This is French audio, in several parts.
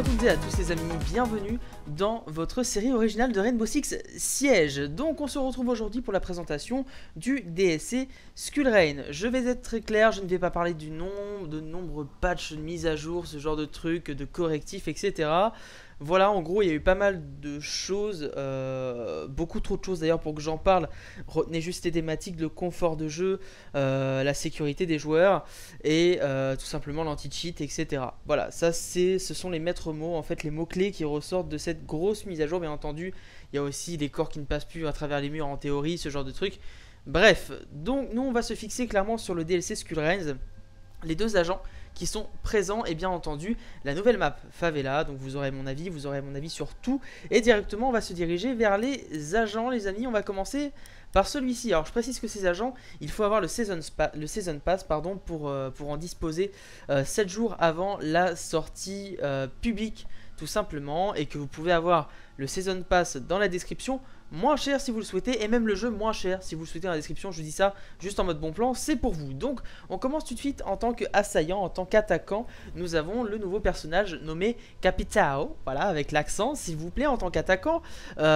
à toutes et à tous les amis, bienvenue dans votre série originale de Rainbow Six Siege. Donc on se retrouve aujourd'hui pour la présentation du DLC Skull Rain. Je vais être très clair, je ne vais pas parler du nombre de nombreux patchs, de mises à jour, ce genre de trucs, de correctifs, etc. Voilà, en gros, il y a eu pas mal de choses, beaucoup trop de choses d'ailleurs pour que j'en parle. Retenez juste les thématiques, le confort de jeu, la sécurité des joueurs et tout simplement l'anti-cheat, etc. Voilà, ce sont les maîtres mots, en fait, les mots-clés qui ressortent de cette grosse mise à jour. Bien entendu, il y a aussi les corps qui ne passent plus à travers les murs en théorie, ce genre de trucs. Bref, donc nous on va se fixer clairement sur le DLC Skull Rain. Les deux agents qui sont présents et bien entendu la nouvelle map Favela. Donc vous aurez mon avis sur tout. Et directement on va se diriger vers les agents les amis. On va commencer par celui-ci. Alors je précise que ces agents, il faut avoir le Season Pass pardon, pour en disposer 7 jours avant la sortie publique tout simplement. Et que vous pouvez avoir le Season Pass dans la description, moins cher si vous le souhaitez, et même le jeu moins cher si vous le souhaitez dans la description. Je dis ça juste en mode bon plan, c'est pour vous. Donc on commence tout de suite en tant qu'assaillant, en tant qu'attaquant. Nous avons le nouveau personnage nommé Capitao, voilà, avec l'accent s'il vous plaît, en tant qu'attaquant.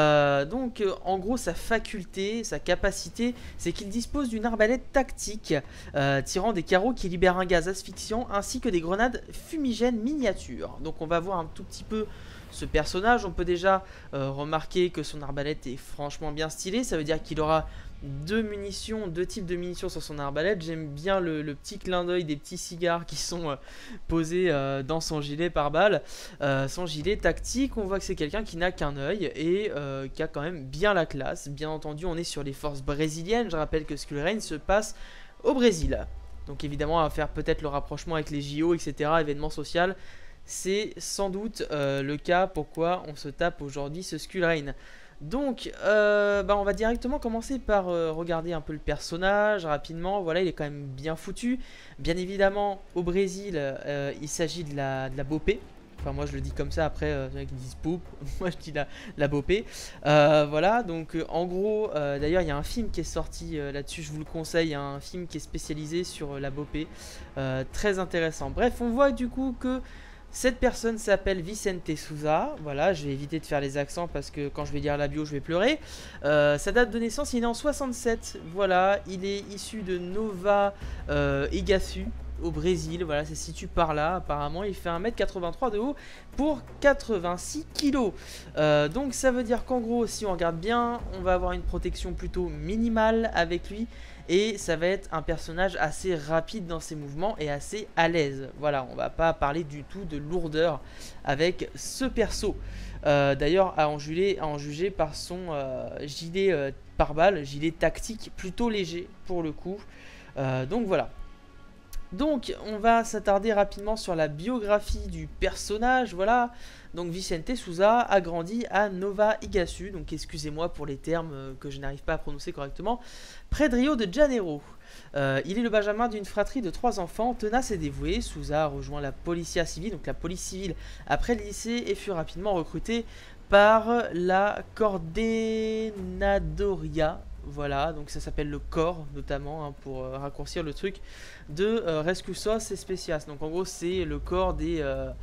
En gros sa faculté, sa capacité, c'est qu'il dispose d'une arbalète tactique tirant des carreaux qui libèrent un gaz asphyxiant ainsi que des grenades fumigènes miniatures. Donc on va voir un tout petit peu ce personnage. On peut déjà remarquer que son arbalète est franchement bien stylée. Ça veut dire qu'il aura deux types de munitions sur son arbalète. J'aime bien le petit clin d'œil des petits cigares qui sont posés dans son gilet pare-balles. Son gilet tactique, on voit que c'est quelqu'un qui n'a qu'un œil et qui a quand même bien la classe. Bien entendu, on est sur les forces brésiliennes. Je rappelle que Skull Rain se passe au Brésil. Donc évidemment, on va faire peut-être le rapprochement avec les JO, etc., événements sociaux. C'est sans doute le cas pourquoi on se tape aujourd'hui ce Skull Rain. Donc on va directement commencer par regarder un peu le personnage rapidement. Voilà, il est quand même bien foutu. Bien évidemment, au Brésil, il s'agit de la Bopé. Enfin moi je le dis comme ça, après il y en a qui disent poupe, moi je dis la Bopé. Voilà, donc en gros, d'ailleurs il y a un film qui est sorti là-dessus, je vous le conseille, il y a un film qui est spécialisé sur la Bopé. Très intéressant. Bref, on voit du coup que cette personne s'appelle Vicente Souza. Voilà, je vais éviter de faire les accents parce que quand je vais lire la bio, je vais pleurer. Sa date de naissance, il est né en 67. Voilà, il est issu de Nova Iguaçu au Brésil. Voilà, ça se situe par là. Apparemment, il fait 1m83 de haut pour 86 kg. Donc, ça veut dire qu'en gros, si on regarde bien, on va avoir une protection plutôt minimale avec lui. Et ça va être un personnage assez rapide dans ses mouvements et assez à l'aise. Voilà, on va pas parler du tout de lourdeur avec ce perso. D'ailleurs, à en juger par son gilet pare-balles, gilet tactique plutôt léger pour le coup. Donc voilà. Donc on va s'attarder rapidement sur la biographie du personnage. Voilà, donc Vicente Souza a grandi à Nova Iguaçu, donc excusez-moi pour les termes que je n'arrive pas à prononcer correctement, près de Rio de Janeiro. Il est le benjamin d'une fratrie de 3 enfants, tenace et dévoué. Souza a rejoint la Policia Civile, donc la police civile, après le lycée et fut rapidement recruté par la Coordenadoria. Voilà, donc ça s'appelle le corps notamment, hein, pour raccourcir le truc, de Rescousos Especias. Donc en gros c'est le corps des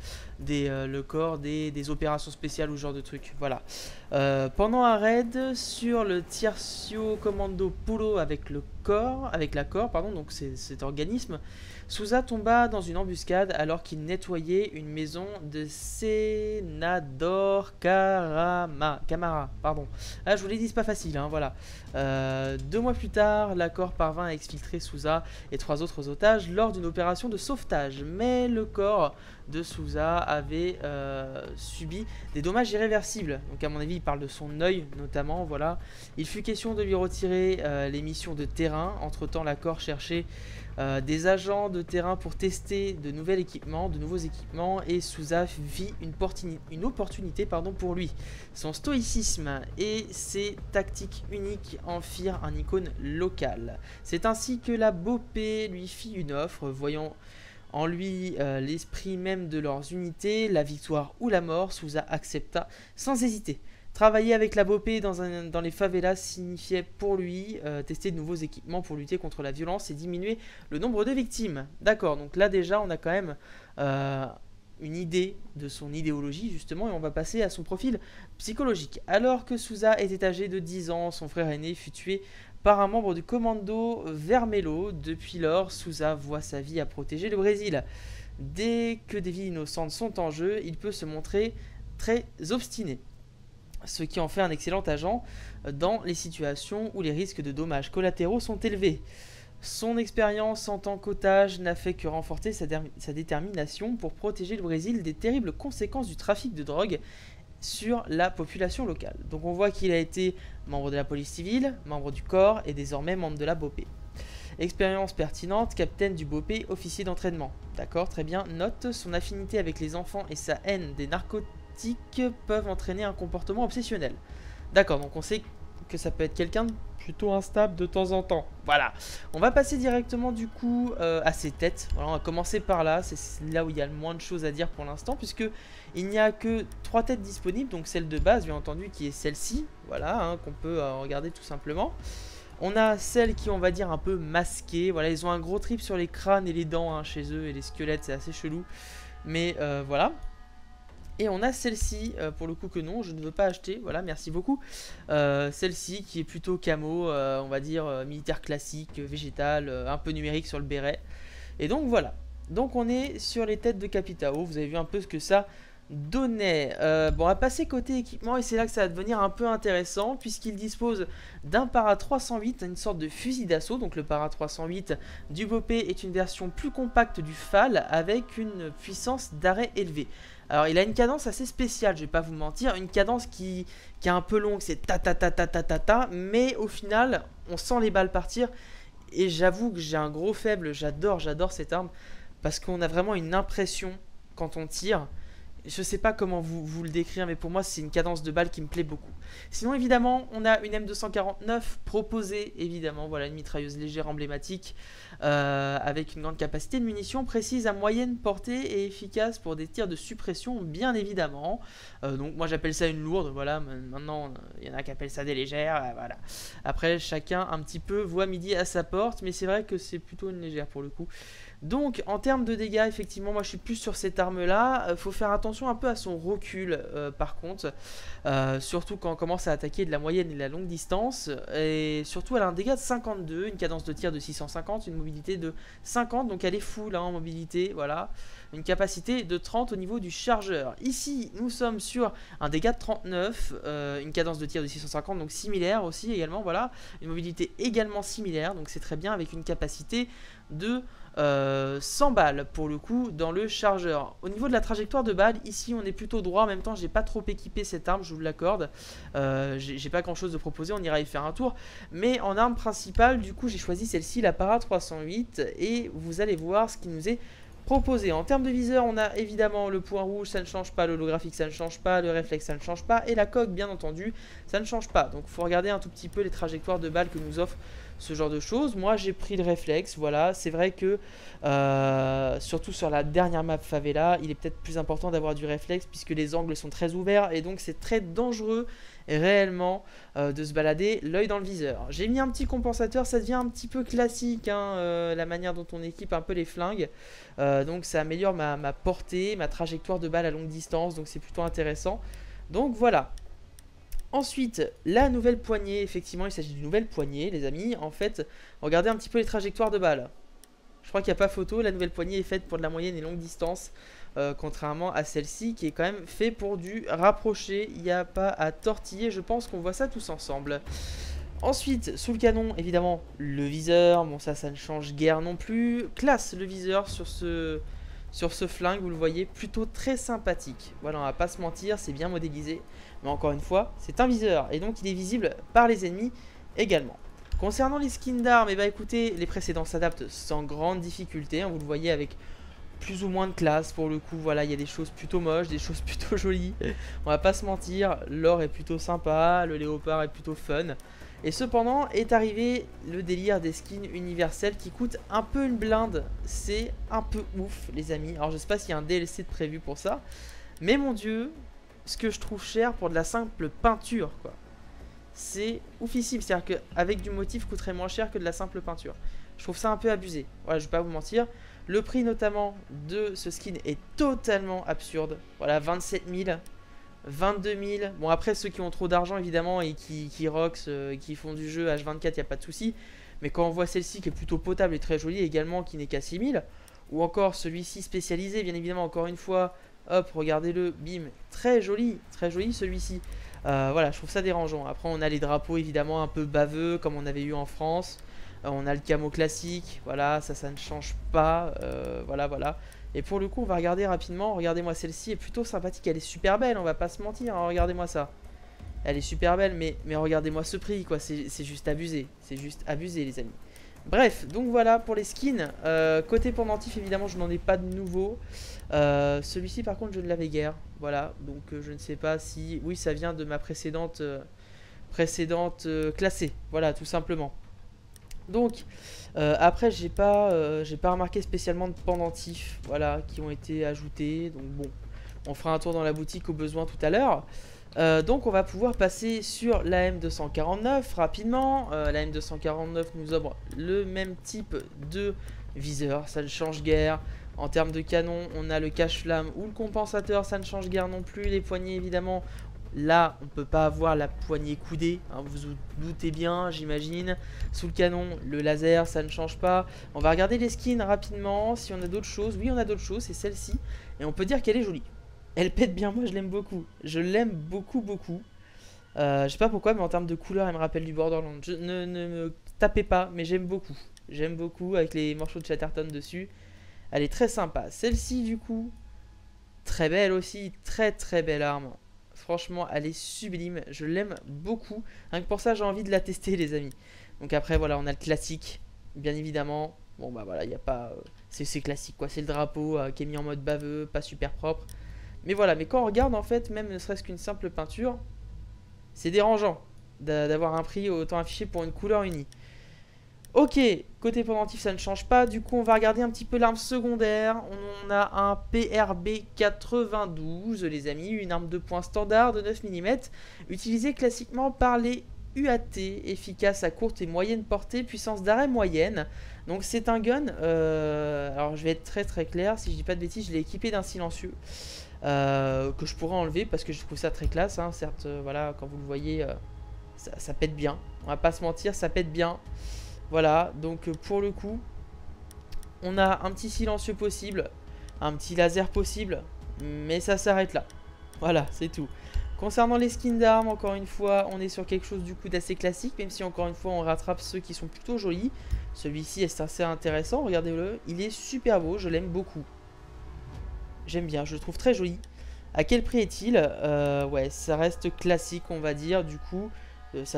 opérations spéciales ou ce genre de trucs. Voilà. Pendant un raid sur le Tercio Commando Pulo avec la corps, donc cet organisme, Souza tomba dans une embuscade alors qu'il nettoyait une maison de Senador Camara. Pardon. Ah, je vous l'ai dit, c'est pas facile, hein, voilà. 2 mois plus tard, la corps parvint à exfiltrer Souza et 3 autres otages lors d'une opération de sauvetage. Mais le corps de Souza avait subi des dommages irréversibles. Donc à mon avis, il parle de son œil notamment, voilà. Il fut question de lui retirer les missions de terrain. Entre-temps, la corps cherchait des agents de terrain pour tester de nouveaux équipements, et Souza vit une opportunité pour lui. Son stoïcisme et ses tactiques uniques en firent un icône local. C'est ainsi que la Bopé lui fit une offre, voyant en lui l'esprit même de leurs unités, la victoire ou la mort. Souza accepta sans hésiter. Travailler avec la Bopé dans les favelas signifiait pour lui tester de nouveaux équipements pour lutter contre la violence et diminuer le nombre de victimes. D'accord, donc là déjà on a quand même une idée de son idéologie justement, et on va passer à son profil psychologique. Alors que Souza était âgé de 10 ans, son frère aîné fut tué par un membre du commando Vermelho. Depuis lors, Souza voit sa vie à protéger le Brésil. Dès que des vies innocentes sont en jeu, il peut se montrer très obstiné, ce qui en fait un excellent agent dans les situations où les risques de dommages collatéraux sont élevés. Son expérience en tant qu'otage n'a fait que renforcer sa détermination pour protéger le Brésil des terribles conséquences du trafic de drogue sur la population locale. Donc on voit qu'il a été membre de la police civile, membre du corps et désormais membre de la BOPE. Expérience pertinente, capitaine du BOPE, officier d'entraînement. D'accord, très bien. Note, son affinité avec les enfants et sa haine des narcotiques peuvent entraîner un comportement obsessionnel. D'accord, donc on sait que ça peut être quelqu'un de plutôt instable de temps en temps. Voilà. On va passer directement du coup à ses têtes. Voilà, on va commencer par là. C'est là où il y a le moins de choses à dire pour l'instant, puisque il n'y a que 3 têtes disponibles. Donc celle de base, bien entendu, qui est celle-ci. Voilà, hein, qu'on peut regarder tout simplement. On a celles qui, on va dire, un peu masquées. Voilà, ils ont un gros trip sur les crânes et les dents hein, chez eux, et les squelettes, c'est assez chelou. Mais voilà. Et on a celle-ci, pour le coup que non, je ne veux pas acheter, voilà, merci beaucoup. Celle-ci qui est plutôt camo, on va dire militaire classique, végétal, un peu numérique sur le béret. Et donc voilà, donc on est sur les têtes de Capitao, vous avez vu un peu ce que ça donnait. Bon, on va passer côté équipement et c'est là que ça va devenir un peu intéressant puisqu'il dispose d'un para 308, une sorte de fusil d'assaut. Donc le para 308 du BOPE est une version plus compacte du FAL avec une puissance d'arrêt élevée. Alors il a une cadence assez spéciale, je vais pas vous mentir, une cadence qui est un peu longue, c'est ta ta ta ta ta ta ta, mais au final on sent les balles partir et j'avoue que j'ai un gros faible, j'adore cette arme parce qu'on a vraiment une impression quand on tire. Je sais pas comment vous le décrire, mais pour moi c'est une cadence de balle qui me plaît beaucoup. Sinon évidemment on a une M249 proposée, évidemment, voilà une mitrailleuse légère emblématique avec une grande capacité de munitions précise à moyenne portée et efficace pour des tirs de suppression bien évidemment. Donc moi j'appelle ça une lourde, voilà, maintenant il y en a qui appellent ça des légères, voilà. Après chacun un petit peu voit midi à sa porte, mais c'est vrai que c'est plutôt une légère pour le coup. Donc en termes de dégâts, effectivement, moi je suis plus sur cette arme là. Faut faire attention un peu à son recul par contre. Surtout quand on commence à attaquer de la moyenne et de la longue distance. Et surtout elle a un dégât de 52, une cadence de tir de 650, une mobilité de 50. Donc elle est full hein, en mobilité, voilà. Une capacité de 30 au niveau du chargeur. Ici nous sommes sur un dégât de 39, une cadence de tir de 650, donc similaire aussi également, voilà. Une mobilité également similaire, donc c'est très bien avec une capacité de 100 balles pour le coup dans le chargeur. Au niveau de la trajectoire de balles, ici on est plutôt droit. En même temps j'ai pas trop équipé cette arme, je vous l'accorde. J'ai pas grand chose de proposer, on ira y faire un tour. Mais en arme principale du coup j'ai choisi celle-ci, la Para 308. Et vous allez voir ce qui nous est proposé. En termes de viseur, on a évidemment le point rouge, ça ne change pas, l'holographique ça ne change pas, le réflexe ça ne change pas, et la coque bien entendu ça ne change pas. Donc il faut regarder un tout petit peu les trajectoires de balles que nous offre ce genre de choses. Moi j'ai pris le réflexe, voilà. C'est vrai que surtout sur la dernière map Favela, il est peut-être plus important d'avoir du réflexe puisque les angles sont très ouverts et donc c'est très dangereux réellement de se balader l'œil dans le viseur. J'ai mis un petit compensateur, ça devient un petit peu classique hein, la manière dont on équipe un peu les flingues, donc ça améliore ma portée, ma trajectoire de balle à longue distance, donc c'est plutôt intéressant. Donc voilà. Ensuite, la nouvelle poignée, effectivement il s'agit d'une nouvelle poignée les amis. En fait, regardez un petit peu les trajectoires de balles. Je crois qu'il n'y a pas photo, la nouvelle poignée est faite pour de la moyenne et longue distance, contrairement à celle-ci qui est quand même fait pour du rapproché. Il n'y a pas à tortiller, je pense qu'on voit ça tous ensemble. Ensuite, sous le canon, évidemment, le viseur, bon ça ne change guère non plus. Classe le viseur sur ce flingue, vous le voyez, plutôt très sympathique. Voilà, on va pas se mentir, c'est bien modélisé. Mais encore une fois, c'est un viseur et donc il est visible par les ennemis également. Concernant les skins d'armes, eh ben, écoutez, les précédents s'adaptent sans grande difficulté. Hein, vous le voyez avec plus ou moins de classe pour le coup. Voilà, il y a des choses plutôt moches, des choses plutôt jolies. On va pas se mentir, l'or est plutôt sympa, le léopard est plutôt fun. Et cependant est arrivé le délire des skins universels qui coûtent un peu une blinde. C'est un peu ouf les amis. Alors je sais pas s'il y a un DLC de prévu pour ça. Mais mon dieu, ce que je trouve cher pour de la simple peinture quoi. c'est oufissime. C'est-à-dire qu'avec du motif coûterait moins cher que de la simple peinture. Je trouve ça un peu abusé. Voilà, je vais pas vous mentir. Le prix notamment de ce skin est totalement absurde. Voilà, 27 000, 22 000. Bon, après, ceux qui ont trop d'argent, évidemment, et qui rox, qui font du jeu H24, il n'y a pas de souci. Mais quand on voit celle-ci qui est plutôt potable et très jolie également, qui n'est qu'à 6 000, ou encore celui-ci spécialisé, bien évidemment, encore une fois, hop, regardez-le, bim, très joli celui-ci. Voilà, je trouve ça dérangeant. Après, on a les drapeaux, évidemment, un peu baveux, comme on avait eu en France. On a le camo classique, voilà, ça ne change pas, voilà. Et pour le coup, on va regarder rapidement, regardez-moi celle-ci, est plutôt sympathique, elle est super belle, on va pas se mentir, hein, regardez-moi ça. Elle est super belle, mais regardez-moi ce prix, quoi, c'est juste abusé, les amis. Bref, donc voilà pour les skins. Côté pendentif, évidemment, je n'en ai pas de nouveau. Celui-ci, par contre, je ne l'avais guère, voilà, donc je ne sais pas si... Oui, ça vient de ma précédente classée, voilà, tout simplement. Donc après j'ai pas remarqué spécialement de pendentifs, voilà, qui ont été ajoutés. Donc bon, on fera un tour dans la boutique au besoin tout à l'heure. Donc on va pouvoir passer sur la M249 rapidement. La M249 nous offre le même type de viseur, ça ne change guère. En termes de canon, on a le cache-flamme ou le compensateur, ça ne change guère non plus. Les poignées, évidemment, là, on ne peut pas avoir la poignée coudée, hein, vous vous doutez bien, j'imagine. Sous le canon, le laser, ça ne change pas. On va regarder les skins rapidement, si on a d'autres choses. Oui, on a d'autres choses, c'est celle-ci. Et on peut dire qu'elle est jolie. Elle pète bien, moi je l'aime beaucoup. Je l'aime beaucoup. Je sais pas pourquoi, mais en termes de couleur, elle me rappelle du Borderlands. Ne me tapez pas, mais j'aime beaucoup. J'aime beaucoup, avec les morceaux de Chatterton dessus. Elle est très sympa. Celle-ci, du coup, très belle aussi, très belle arme. Franchement, elle est sublime, je l'aime beaucoup. Rien que pour ça, j'ai envie de la tester, les amis. Donc après, voilà, on a le classique, bien évidemment. Bon, bah voilà, il n'y a pas... c'est classique, quoi. C'est le drapeau qui est mis en mode baveux, pas super propre. Mais voilà, mais quand on regarde, en fait, même ne serait-ce qu'une simple peinture, c'est dérangeant d'avoir un prix autant affiché pour une couleur unie. Ok, côté pendentif ça ne change pas, du coup on va regarder un petit peu l'arme secondaire. On a un PRB 92 les amis, une arme de poing standard de 9 mm, utilisée classiquement par les UAT, efficace à courte et moyenne portée, puissance d'arrêt moyenne. Donc c'est un gun, alors je vais être très clair, si je dis pas de bêtises, je l'ai équipé d'un silencieux. Que je pourrais enlever parce que je trouve ça très classe, hein. Certes, voilà, quand vous le voyez, ça pète bien, on va pas se mentir, ça pète bien. Voilà, donc pour le coup, on a un petit silencieux possible, un petit laser possible, mais ça s'arrête là. Voilà, c'est tout. Concernant les skins d'armes, encore une fois, on est sur quelque chose du coup d'assez classique, même si encore une fois on rattrape ceux qui sont plutôt jolis. Celui-ci est assez intéressant, regardez-le, il est super beau, je l'aime beaucoup. J'aime bien, je le trouve très joli. À quel prix est-il? Ouais, ça reste classique, on va dire, du coup... ça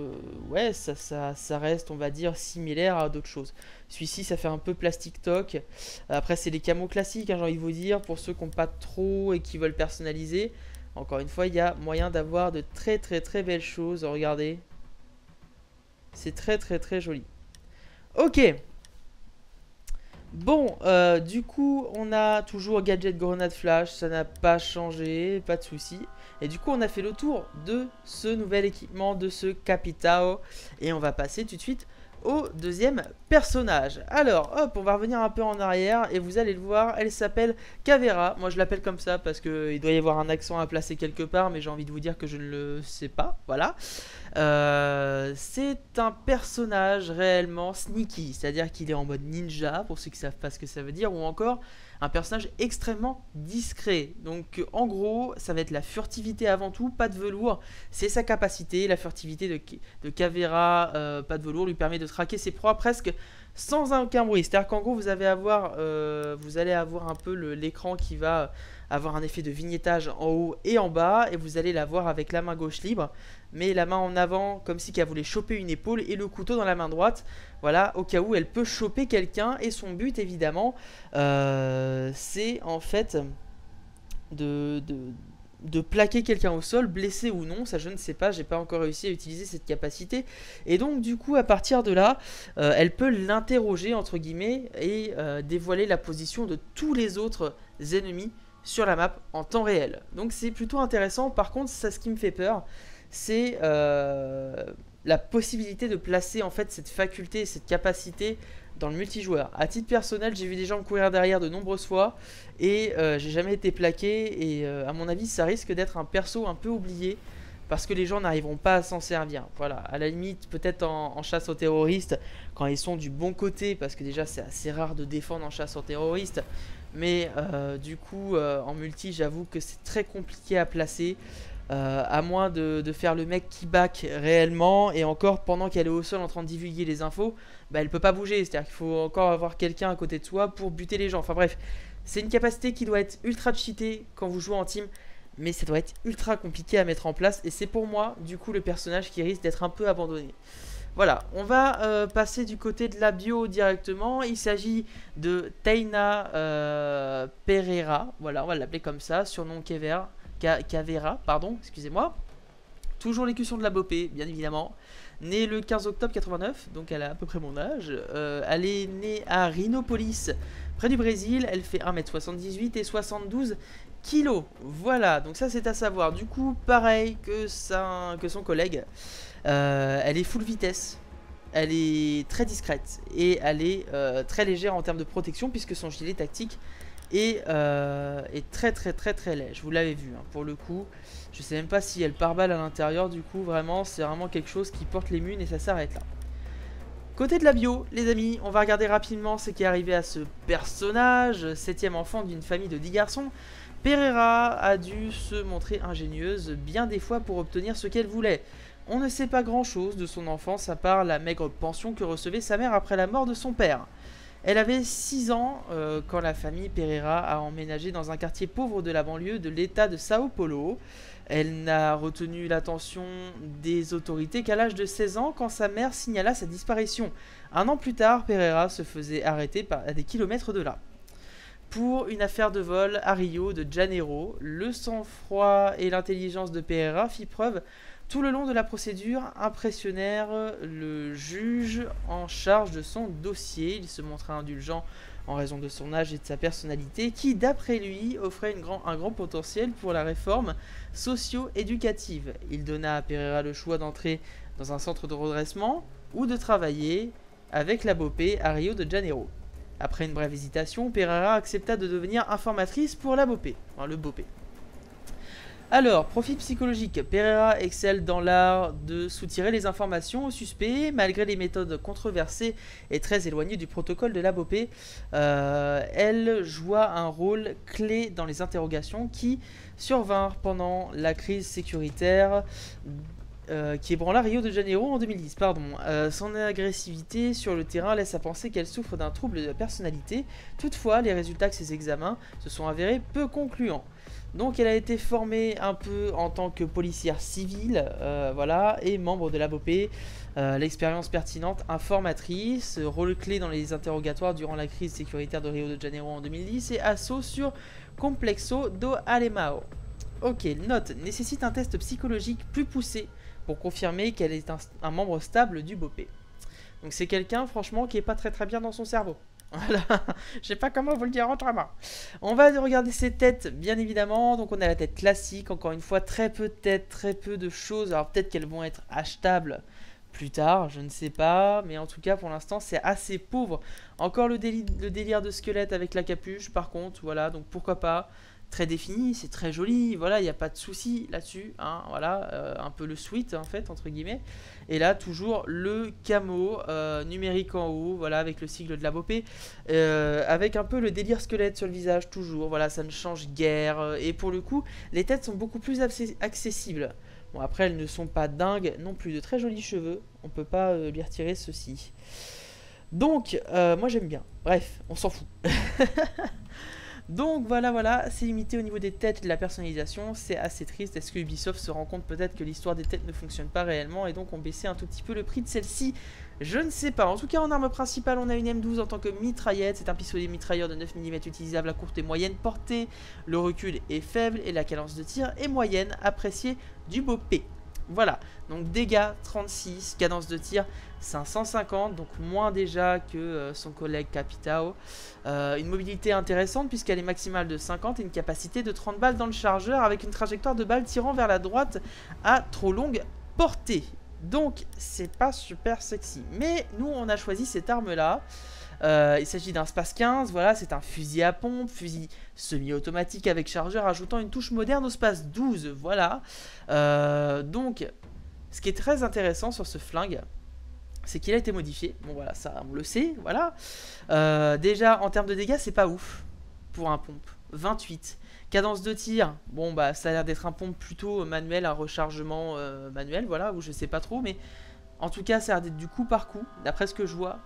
reste, on va dire, similaire à d'autres choses. Celui-ci, ça fait un peu plastic toc. Après, c'est les camos classiques, hein, j'ai envie de vous dire, pour ceux qui n'ont pas trop et qui veulent personnaliser. Encore une fois, il y a moyen d'avoir de très belles choses. Regardez. C'est très joli. Ok. Bon, du coup, on a toujours gadget grenade flash, ça n'a pas changé, pas de souci. Et du coup, on a fait le tour de ce nouvel équipement, de ce Capitao. Et on va passer tout de suite au deuxième personnage. Alors, hop, on va revenir un peu en arrière et vous allez le voir, elle s'appelle Caveira. Moi, je l'appelle comme ça parce qu'il doit y avoir un accent à placer quelque part, mais j'ai envie de vous dire que je ne le sais pas, voilà. C'est un personnage réellement sneaky, c'est-à-dire qu'il est en mode ninja, pour ceux qui ne savent pas ce que ça veut dire, ou encore un personnage extrêmement discret. Donc en gros, ça va être la furtivité avant tout, pas de velours, c'est sa capacité. La furtivité de Caveira, pas de velours, lui permet de traquer ses proies presque sans aucun bruit. C'est-à-dire qu'en gros, vous allez avoir un peu l'écran qui va avoir un effet de vignettage en haut et en bas, et vous allez l'avoir avec la main gauche libre, mais la main en avant comme si qu'elle voulait choper une épaule, et le couteau dans la main droite, voilà, au cas où elle peut choper quelqu'un. Et son but évidemment, c'est en fait de plaquer quelqu'un au sol, blessé ou non, ça je ne sais pas, j'ai pas encore réussi à utiliser cette capacité. Et donc du coup à partir de là, elle peut l'interroger entre guillemets et dévoiler la position de tous les autres ennemis sur la map en temps réel. Donc c'est plutôt intéressant. Par contre, ça, ce qui me fait peur, c'est la possibilité de placer en fait cette faculté, cette capacité dans le multijoueur. À titre personnel, j'ai vu des gens me courir derrière de nombreuses fois et j'ai jamais été plaqué et à mon avis ça risque d'être un perso un peu oublié parce que les gens n'arriveront pas à s'en servir. Voilà, à la limite peut-être en chasse aux terroristes quand ils sont du bon côté, parce que déjà c'est assez rare de défendre en chasse aux terroristes, mais du coup en multi j'avoue que c'est très compliqué à placer. À moins de faire le mec qui back réellement, et encore pendant qu'elle est au sol en train de divulguer les infos, bah elle peut pas bouger, c'est à dire qu'il faut encore avoir quelqu'un à côté de soi pour buter les gens. Enfin bref, c'est une capacité qui doit être ultra cheatée quand vous jouez en team, mais ça doit être ultra compliqué à mettre en place, et c'est pour moi du coup le personnage qui risque d'être un peu abandonné. Voilà, on va passer du côté de la bio directement. Il s'agit de Taina Pereira, voilà, on va l'appeler comme ça, surnom Cavera, pardon, excusez-moi. Toujours l'écusson de la Bopé, bien évidemment. Née le 15 octobre 89, donc elle a à peu près mon âge. Elle est née à Rhinopolis, près du Brésil. Elle fait 1m78 et 72 kilos. Voilà, donc ça c'est à savoir. Du coup, pareil que son collègue. Elle est full vitesse. Elle est très discrète et elle est très légère en termes de protection puisque son gilet tactique est très très très très léger. Vous l'avez vu hein, pour le coup. Je sais même pas si elle pare-balles à l'intérieur, du coup vraiment c'est vraiment quelque chose qui porte les munes et ça s'arrête là. Côté de la bio, les amis, on va regarder rapidement ce qui est arrivé à ce personnage, 7ème enfant d'une famille de 10 garçons. Pereira a dû se montrer ingénieuse bien des fois pour obtenir ce qu'elle voulait. On ne sait pas grand chose de son enfance à part la maigre pension que recevait sa mère après la mort de son père. Elle avait 6 ans quand la famille Pereira a emménagé dans un quartier pauvre de la banlieue de l'état de Sao Paulo. Elle n'a retenu l'attention des autorités qu'à l'âge de 16 ans quand sa mère signala sa disparition. Un an plus tard, Pereira se faisait arrêter à des kilomètres de là. Pour une affaire de vol à Rio de Janeiro, le sang-froid et l'intelligence de Pereira fit preuve tout le long de la procédure, impressionnèrent le juge en charge de son dossier. Il se montra indulgent en raison de son âge et de sa personnalité, qui d'après lui offrait un grand potentiel pour la réforme socio-éducative. Il donna à Pereira le choix d'entrer dans un centre de redressement ou de travailler avec la Bopé à Rio de Janeiro. Après une brève hésitation, Pereira accepta de devenir informatrice pour la Bopé, enfin le Bopé. Alors, profil psychologique, Pereira excelle dans l'art de soutirer les informations aux suspects, malgré les méthodes controversées et très éloignées du protocole de la Bopé. Elle joua un rôle clé dans les interrogations qui survinrent pendant la crise sécuritaire qui ébranla Rio de Janeiro en 2010. Son agressivité sur le terrain laisse à penser qu'elle souffre d'un trouble de la personnalité. Toutefois, les résultats de ces examens se sont avérés peu concluants. Donc elle a été formée un peu en tant que policière civile, voilà, et membre de la Bopé. L'expérience pertinente, informatrice, rôle clé dans les interrogatoires durant la crise sécuritaire de Rio de Janeiro en 2010 et assaut sur Complexo do Alemão. Ok, note, nécessite un test psychologique plus poussé pour confirmer qu'elle est un membre stable du Bopé. Donc c'est quelqu'un franchement qui est pas très bien dans son cerveau. Voilà, je sais pas comment vous le dire autrement. On va regarder ses têtes, bien évidemment. Donc on a la tête classique, encore une fois, très peu de têtes, très peu de choses. Alors peut-être qu'elles vont être achetables plus tard, je ne sais pas. Mais en tout cas, pour l'instant, c'est assez pauvre. Encore le délire de squelette avec la capuche, par contre, voilà, donc pourquoi pas. Très défini, c'est très joli, voilà, il n'y a pas de souci là-dessus, hein, voilà, un peu le sweat en fait, entre guillemets. Et là, toujours le camo numérique en haut, voilà, avec le sigle de la Bopé, avec un peu le délire squelette sur le visage, toujours, voilà, ça ne change guère. Et pour le coup, les têtes sont beaucoup plus accessibles. Bon, après, elles ne sont pas dingues non plus, de très jolis cheveux, on peut pas lui retirer ceci. Donc, moi j'aime bien, bref, on s'en fout. Donc voilà, c'est limité au niveau des têtes et de la personnalisation, c'est assez triste. Est-ce que Ubisoft se rend compte peut-être que l'histoire des têtes ne fonctionne pas réellement et donc on baissé un tout petit peu le prix de celle-ci? Je ne sais pas. En tout cas, en arme principale, on a une M12 en tant que mitraillette. C'est un pistolet mitrailleur de 9 mm utilisable à courte et moyenne portée. Le recul est faible et la cadence de tir est moyenne, appréciée du Bopé. Voilà, donc dégâts 36, cadence de tir 550, donc moins déjà que son collègue Capitao. Une mobilité intéressante puisqu'elle est maximale de 50 et une capacité de 30 balles dans le chargeur avec une trajectoire de balles tirant vers la droite à trop longue portée. Donc c'est pas super sexy, mais nous on a choisi cette arme là. Il s'agit d'un Space 15, voilà, c'est un fusil à pompe, fusil semi-automatique avec chargeur, ajoutant une touche moderne au Space 12, voilà. Donc, ce qui est très intéressant sur ce flingue, c'est qu'il a été modifié. Bon, voilà, ça, on le sait, voilà. Déjà, en termes de dégâts, c'est pas ouf pour un pompe. 28. Cadence de tir, bon, bah, ça a l'air d'être un pompe plutôt manuel, un rechargement manuel, voilà, ou je sais pas trop, mais en tout cas, ça a l'air d'être du coup par coup, d'après ce que je vois.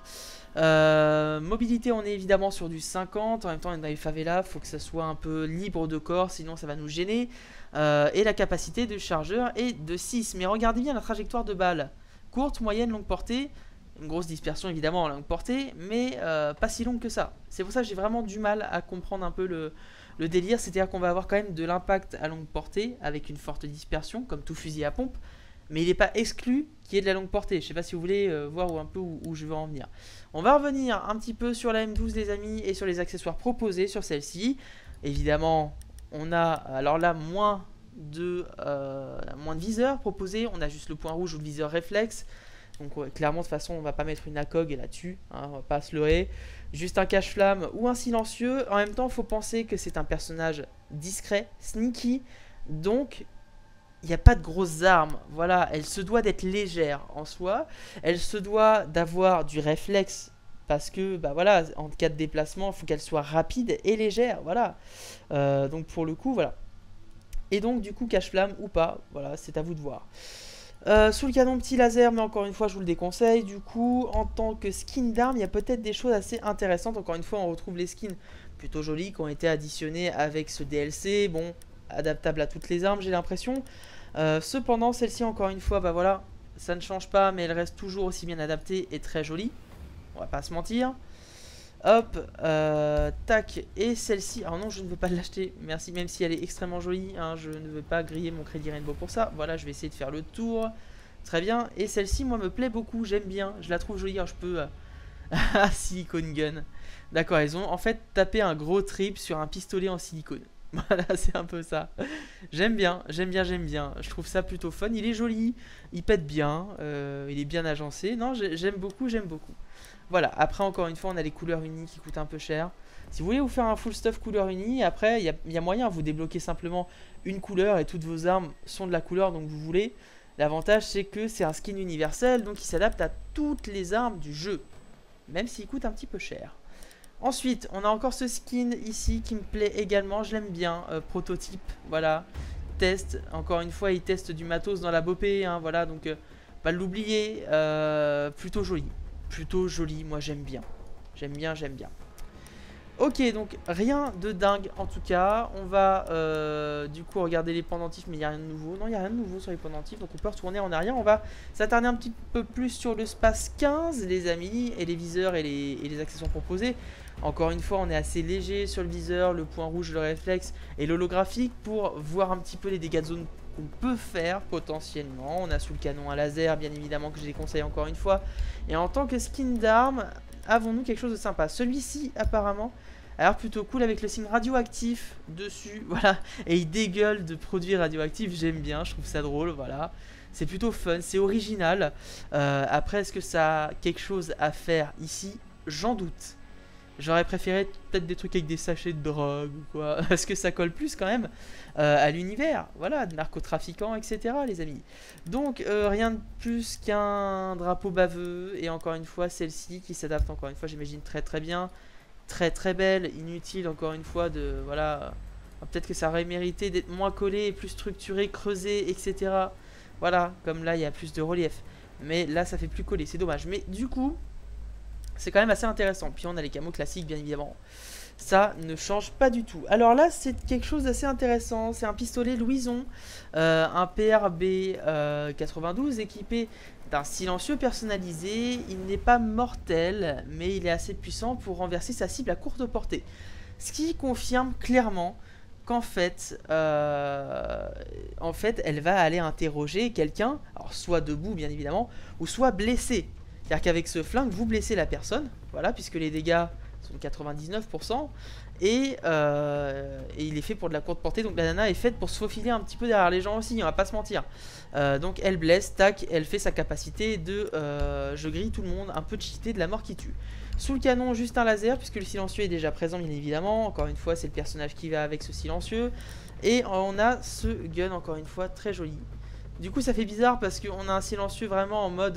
Mobilité, on est évidemment sur du 50. En même temps, dans les favelas, il faut que ça soit un peu libre de corps, sinon ça va nous gêner. Et la capacité de chargeur est de 6. Mais regardez bien la trajectoire de balle. Courte, moyenne, longue portée. Une grosse dispersion évidemment en longue portée, mais pas si longue que ça. C'est pour ça que j'ai vraiment du mal à comprendre un peu le délire. C'est-à-dire qu'on va avoir quand même de l'impact à longue portée, avec une forte dispersion, comme tout fusil à pompe. Mais il n'est pas exclu qu'il y ait de la longue portée. Je ne sais pas si vous voulez voir un peu où je veux en venir. On va revenir un petit peu sur la M12 les amis et sur les accessoires proposés sur celle-ci. Évidemment, on a alors là moins de viseur proposé. On a juste le point rouge ou le viseur réflexe. Donc ouais, clairement de toute façon on va pas mettre une ACOG là-dessus, hein, on va pas se leurrer. Juste un cache-flamme ou un silencieux. En même temps il faut penser que c'est un personnage discret, sneaky. Donc il n'y a pas de grosses armes, voilà, elle se doit d'être légère en soi, elle se doit d'avoir du réflexe, parce que, bah voilà, en cas de déplacement, il faut qu'elle soit rapide et légère, voilà. Donc pour le coup, voilà. Et donc du coup, cache-flamme ou pas, voilà, c'est à vous de voir. Sous le canon petit laser, mais encore une fois je vous le déconseille. Du coup, en tant que skin d'armes, il y a peut-être des choses assez intéressantes. Encore une fois, on retrouve les skins plutôt jolis qui ont été additionnés avec ce DLC. Bon, adaptable à toutes les armes, j'ai l'impression. Cependant, celle-ci, encore une fois, bah voilà, ça ne change pas, mais elle reste toujours aussi bien adaptée et très jolie. On va pas se mentir. Hop, tac, et celle-ci, alors non, je ne veux pas l'acheter, merci, même si elle est extrêmement jolie, hein, je ne veux pas griller mon crédit Rainbow pour ça. Voilà, je vais essayer de faire le tour. Très bien, et celle-ci, moi, me plaît beaucoup, j'aime bien, je la trouve jolie. Alors, je peux... Ah, silicone gun. D'accord, ils ont en fait tapé un gros trip sur un pistolet en silicone. Voilà, c'est un peu ça. J'aime bien, j'aime bien, j'aime bien. Je trouve ça plutôt fun. Il est joli, il pète bien, il est bien agencé. Non, j'aime beaucoup, j'aime beaucoup. Voilà, après encore une fois, on a les couleurs unies qui coûtent un peu cher. Si vous voulez vous faire un full stuff couleur unie, après, il y a moyen, vous débloquez simplement une couleur et toutes vos armes sont de la couleur dont vous voulez. L'avantage, c'est que c'est un skin universel, donc il s'adapte à toutes les armes du jeu. Même s'il coûte un petit peu cher. Ensuite, on a encore ce skin ici qui me plaît également, je l'aime bien, prototype, voilà, test, encore une fois il teste du matos dans la bopée, hein, voilà, donc pas l'oublier, plutôt joli, moi j'aime bien, j'aime bien, j'aime bien. Ok, donc rien de dingue en tout cas. On va du coup regarder les pendentifs, mais il n'y a rien de nouveau. Non, il n'y a rien de nouveau sur les pendentifs, donc on peut retourner en arrière. On va s'attarder un petit peu plus sur le Space 15, les amis, et les viseurs et les accessoires proposés. Encore une fois, on est assez léger sur le viseur, le point rouge, le réflexe et l'holographique pour voir un petit peu les dégâts de zone qu'on peut faire potentiellement. On a sous le canon un laser, bien évidemment, que je déconseille encore une fois. Et en tant que skin d'arme, avons-nous quelque chose de sympa? Celui-ci, apparemment, a l'air plutôt cool avec le signe radioactif dessus, voilà. Et il dégueule de produits radioactifs, j'aime bien, je trouve ça drôle, voilà. C'est plutôt fun, c'est original. Après, est-ce que ça a quelque chose à faire ici? J'en doute. J'aurais préféré peut-être des trucs avec des sachets de drogue ou quoi. Parce que ça colle plus quand même à l'univers. Voilà, de narcotrafiquants, etc. les amis. Donc rien de plus qu'un drapeau baveux. Et encore une fois, celle-ci qui s'adapte encore une fois, j'imagine très très bien. Très très belle, inutile encore une fois de... Voilà, peut-être que ça aurait mérité d'être moins collé, plus structuré, creusé, etc. Voilà, comme là il y a plus de relief. Mais là ça fait plus coller, c'est dommage. Mais du coup... c'est quand même assez intéressant. Puis on a les camos classiques, bien évidemment. Ça ne change pas du tout. Alors là, c'est quelque chose d'assez intéressant. C'est un pistolet Louison, un PRB 92 équipé d'un silencieux personnalisé. Il n'est pas mortel, mais il est assez puissant pour renverser sa cible à courte portée. Ce qui confirme clairement qu'en fait, elle va aller interroger quelqu'un, alors soit debout bien évidemment, ou soit blessé. C'est-à-dire qu'avec ce flingue, vous blessez la personne, voilà, puisque les dégâts sont de 99%, et il est fait pour de la courte portée, donc la nana est faite pour se faufiler un petit peu derrière les gens aussi, on va pas se mentir. Donc elle blesse, tac, elle fait sa capacité de je grille tout le monde, un peu cheaté de la mort qui tue. Sous le canon, juste un laser, puisque le silencieux est déjà présent bien évidemment, encore une fois c'est le personnage qui va avec ce silencieux. Et on a ce gun encore une fois très joli. Du coup ça fait bizarre parce qu'on a un silencieux vraiment en mode...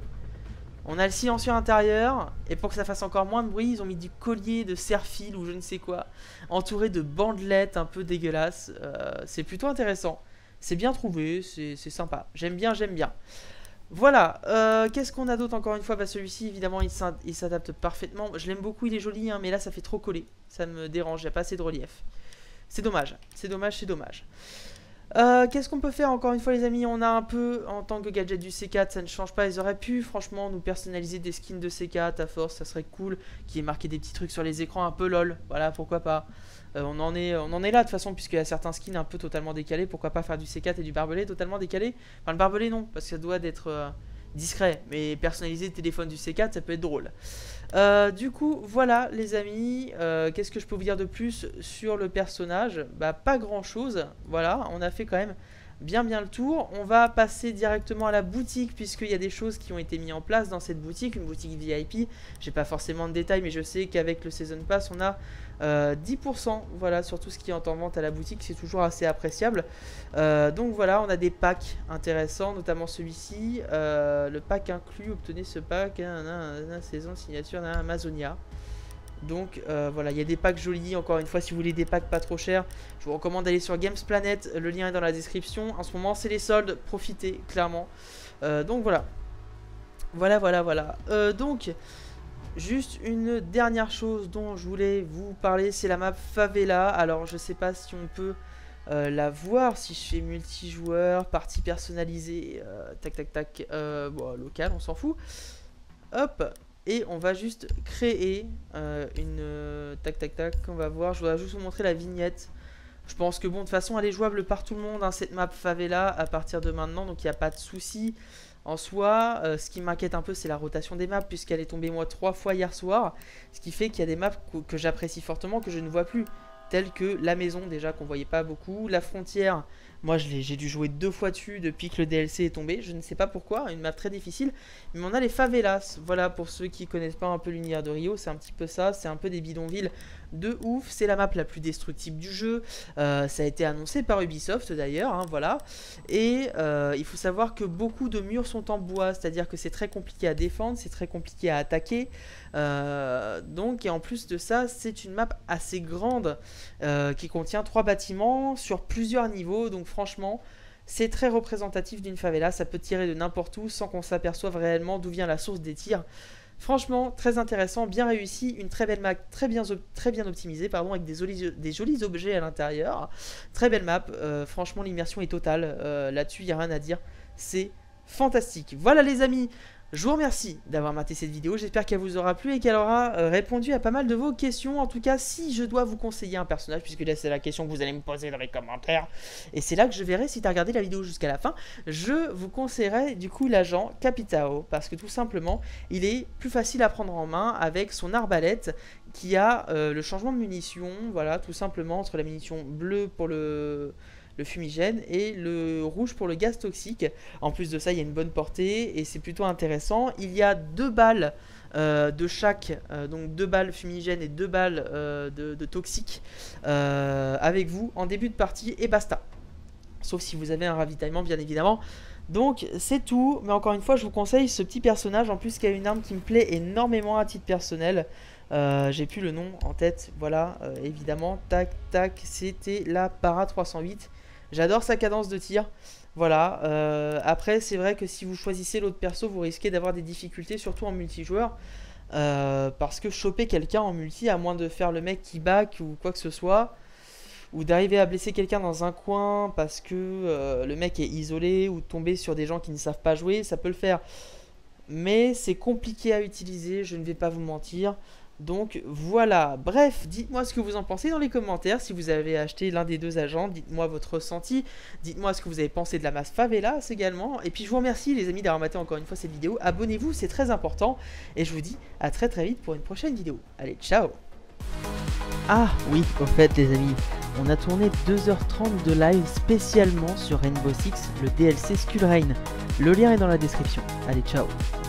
on a le silencieux intérieur, et pour que ça fasse encore moins de bruit, ils ont mis du collier de serre-fil ou je ne sais quoi, entouré de bandelettes un peu dégueulasses. C'est plutôt intéressant. C'est bien trouvé, c'est sympa. J'aime bien, j'aime bien. Voilà, qu'est-ce qu'on a d'autre encore une fois? Bah celui-ci évidemment il s'adapte parfaitement. Je l'aime beaucoup, il est joli hein, mais là ça fait trop coller. Ça me dérange, il n'y a pas assez de relief. C'est dommage, c'est dommage, c'est dommage. Qu'est-ce qu'on peut faire encore une fois les amis? On a un peu, en tant que gadget du C4, ça ne change pas. Ils auraient pu franchement nous personnaliser des skins de C4 à force, ça serait cool. Qui est marqué des petits trucs sur les écrans un peu lol, voilà pourquoi pas. On en est là de toute façon, puisqu'il y a certains skins un peu totalement décalés. Pourquoi pas faire du C4 et du barbelé totalement décalé? Enfin le barbelé non, parce que ça doit être discret. Mais personnaliser le téléphone du C4 ça peut être drôle. Du coup voilà les amis, qu'est-ce que je peux vous dire de plus sur le personnage? Bah pas grand chose, voilà, on a fait quand même bien le tour. On va passer directement à la boutique puisqu'il y a des choses qui ont été mises en place dans cette boutique, une boutique VIP. J'ai pas forcément de détails mais je sais qu'avec le Season Pass on a 10% voilà, sur tout ce qui est en vente à la boutique, c'est toujours assez appréciable. Donc voilà, on a des packs intéressants, notamment celui-ci, le pack inclus, obtenez ce pack, saison signature Amazonia. Donc voilà, il y a des packs jolis, encore une fois si vous voulez des packs pas trop chers, je vous recommande d'aller sur Games Planet, le lien est dans la description. En ce moment c'est les soldes, profitez clairement. Donc voilà. Voilà. Donc juste une dernière chose dont je voulais vous parler, c'est la map Favela. Alors je sais pas si on peut la voir, si je fais multijoueur, partie personnalisée, tac, bon, local, on s'en fout. Hop, et on va juste créer une tac, on va voir, je dois juste vous montrer la vignette. Je pense que bon, de toute façon elle est jouable par tout le monde, hein, cette map Favela à partir de maintenant, donc il n'y a pas de souci. En soi, ce qui m'inquiète un peu, c'est la rotation des maps, puisqu'elle est tombée moi 3 fois hier soir. Ce qui fait qu'il y a des maps que j'apprécie fortement, que je ne vois plus. Telles que la maison, déjà, qu'on voyait pas beaucoup. La frontière, moi j'ai dû jouer 2 fois dessus depuis que le DLC est tombé. Je ne sais pas pourquoi, une map très difficile. Mais on a les favelas. Voilà, pour ceux qui connaissent pas un peu l'univers de Rio, c'est un petit peu ça. C'est un peu des bidonvilles de ouf. C'est la map la plus destructible du jeu. Ça a été annoncé par Ubisoft d'ailleurs, hein, voilà. Et il faut savoir que beaucoup de murs sont en bois, c'est-à-dire que c'est très compliqué à défendre, c'est très compliqué à attaquer. Donc, et en plus de ça, c'est une map assez grande qui contient 3 bâtiments sur plusieurs niveaux. Donc franchement, c'est très représentatif d'une favela. Ça peut tirer de n'importe où sans qu'on s'aperçoive réellement d'où vient la source des tirs. Franchement, très intéressant, bien réussi, une très belle map, très bien optimisée, pardon, avec des jolis objets à l'intérieur. Très belle map, franchement l'immersion est totale, là-dessus il n'y a rien à dire, c'est fantastique. Voilà les amis, je vous remercie d'avoir maté cette vidéo, j'espère qu'elle vous aura plu et qu'elle aura répondu à pas mal de vos questions. En tout cas, si je dois vous conseiller un personnage, puisque là c'est la question que vous allez me poser dans les commentaires, et c'est là que je verrai si tu as regardé la vidéo jusqu'à la fin, je vous conseillerais du coup l'agent Capitao, parce que tout simplement, il est plus facile à prendre en main avec son arbalète qui a le changement de munitions, voilà, tout simplement entre la munition bleue pour le fumigène et le rouge pour le gaz toxique. En plus de ça, il y a une bonne portée et c'est plutôt intéressant. Il y a 2 balles de chaque, donc 2 balles fumigènes et 2 balles de toxique avec vous en début de partie et basta. Sauf si vous avez un ravitaillement bien évidemment. Donc c'est tout, mais encore une fois je vous conseille ce petit personnage, en plus qui a une arme qui me plaît énormément à titre personnel. J'ai plus le nom en tête, voilà, évidemment, tac, c'était la Para 308. J'adore sa cadence de tir, voilà. Après, c'est vrai que si vous choisissez l'autre perso, vous risquez d'avoir des difficultés, surtout en multijoueur. Parce que choper quelqu'un en multi, à moins de faire le mec qui back ou quoi que ce soit, ou d'arriver à blesser quelqu'un dans un coin parce que le mec est isolé, ou de tomber sur des gens qui ne savent pas jouer, ça peut le faire. Mais c'est compliqué à utiliser, je ne vais pas vous mentir. Donc voilà, bref, dites-moi ce que vous en pensez dans les commentaires. Si vous avez acheté l'un des deux agents, dites-moi votre ressenti. Dites-moi ce que vous avez pensé de la masse Favelas également. Et puis je vous remercie les amis d'avoir maté encore une fois cette vidéo. Abonnez-vous, c'est très important. Et je vous dis à très vite pour une prochaine vidéo. Allez, ciao. Ah oui, au fait les amis, on a tourné 2h30 de live spécialement sur Rainbow Six, le DLC Skull Rain. Le lien est dans la description. Allez, ciao.